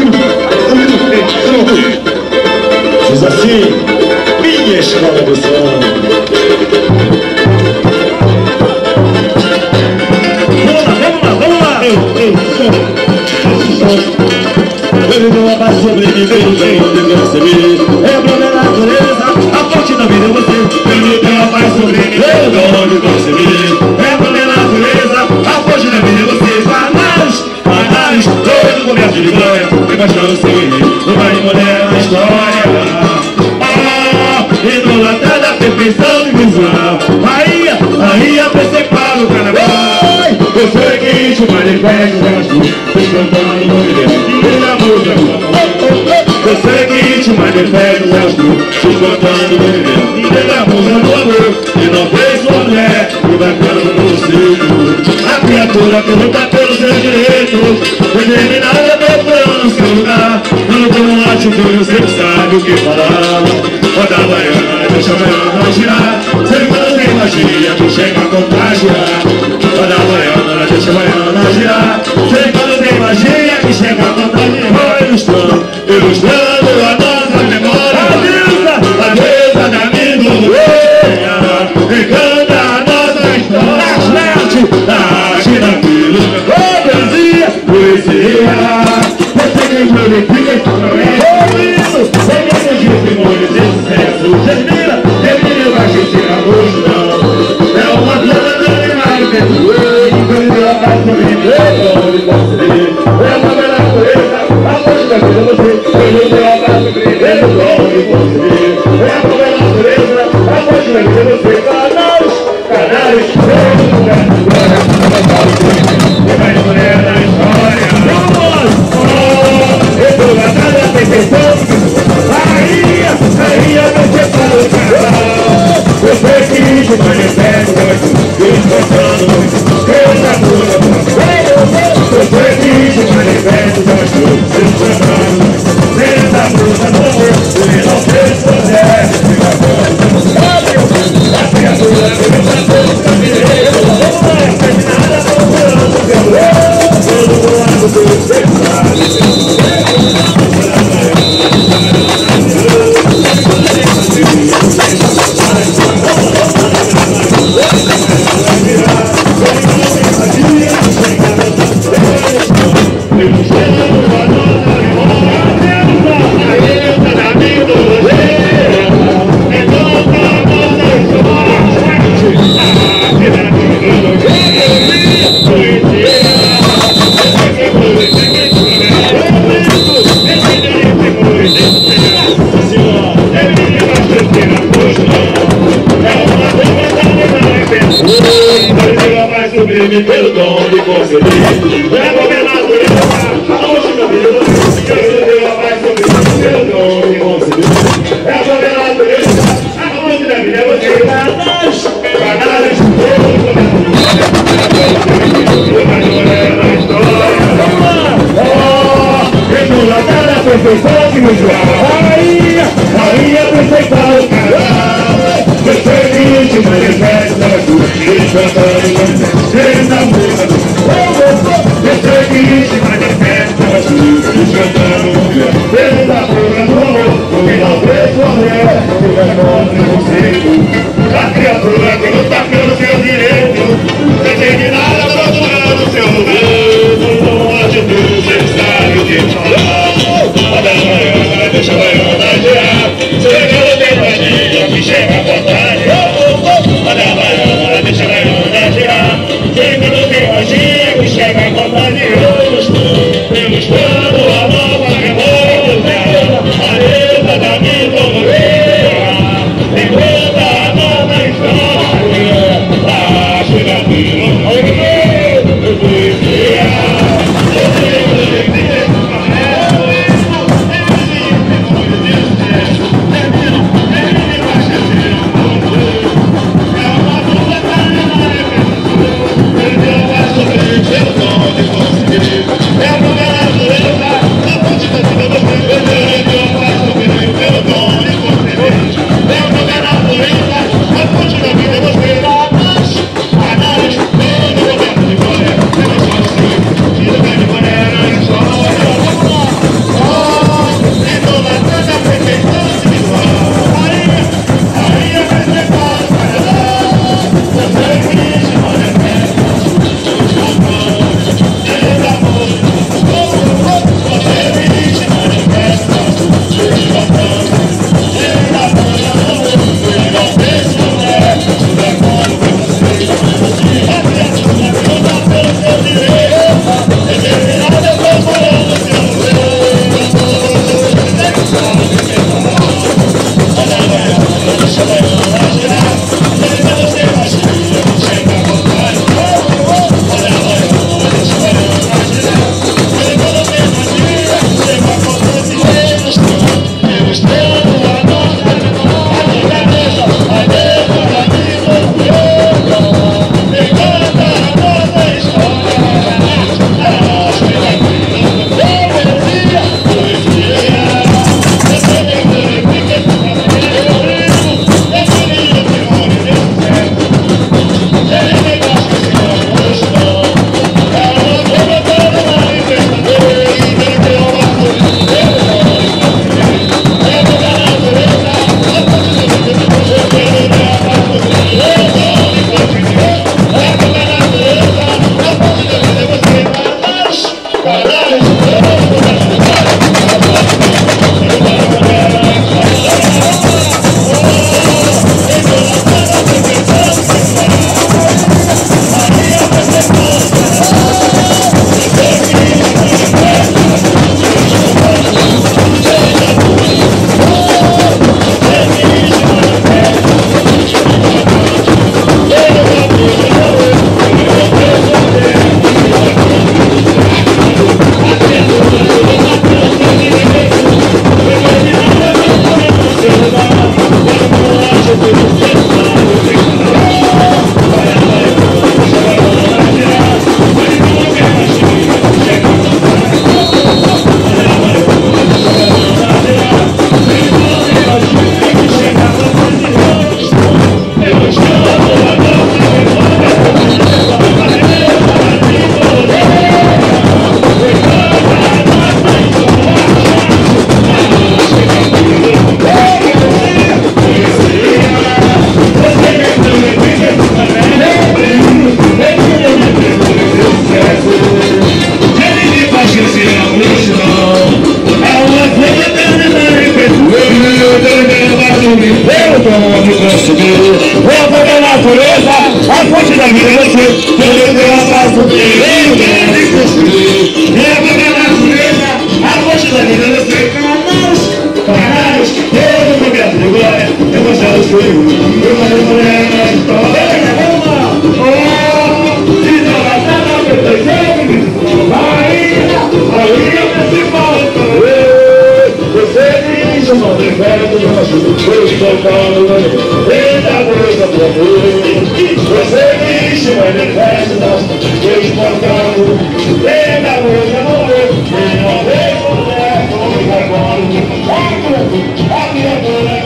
Diz assim, minha escola do samba. Vamos lá. Ele não é mais sobre mim, bem onde eu recebi. É pra minha natureza, a fonte da vida é você. Ele não é mais sobre mim, bem onde eu recebi. É pra minha natureza, a fonte da vida é você. Análise, todo coberto de glória. Vem baixando o seu não vai molhar a história. Idolatrada a perfeição visual. Rainha principal do carnaval. Eu sou o seguinte, o manifesto gosto. Cantando no movimento e na música. Eu sou o seguinte, o manifesto gosto. Cantando no movimento e na música do amor. E não fez sua mulher, e vai ficando no ciclo. A criatura que luta pelos seus direitos, determinada procurando o seu lugar. Quando tem um atitude, você sabe o que falar. Roda a baiana, deixa a baiana girar. Sempre quando tem magia, que chega a contagiar. Roda a baiana, deixa a baiana girar. Sempre quando tem magia, que chega a contagiar. Ilustrando a nossa memória. A deusa da minha encanta a nossa história. Da China, poesia. Você que glorifica esse progresso. Sem testemunhos de sucesso. Termina vai sentir a multidão. É uma planta de mais dentro. Quando ela vai sorrir, é uma bela natureza. A força da vida é você. Quando ela vai sorrir, é uma bela natureza. A força da vida é você. Canais, e vai mulher na história. Idolatrada a perfeição. Rainha principal do carnaval. Eu sei que te manifesto, cantando eu na música do amor. Eu sei que te manifesto, cantando nessa música do amor. E não fez poder, a criatura que me matou, caminheiro. Terminada procurando o seu eu. Todo lado do seu pelo dom de conceder. É a governadora, a última vida, ela vai sobre pelo dom de conceder. É a governadora, a última vida, você canais, idolatrada a perfeição que nos dá. Rainha principal do carnaval. Eu sei que te manifesta, cantando desde a música do amor. Eu sei que te manifesta, cantando desde a música do amor. Porque não fez sua mulher, que vai contra você. A criatura que luta pelo seu direito, determinada procurando o seu lugar. Não atitude, você sabe o que falar. Roda a baiana, deixa a baiana girar. Chegando tem magia, que chega a vontade. Roda a baiana, deixa a baiana girar. a criatura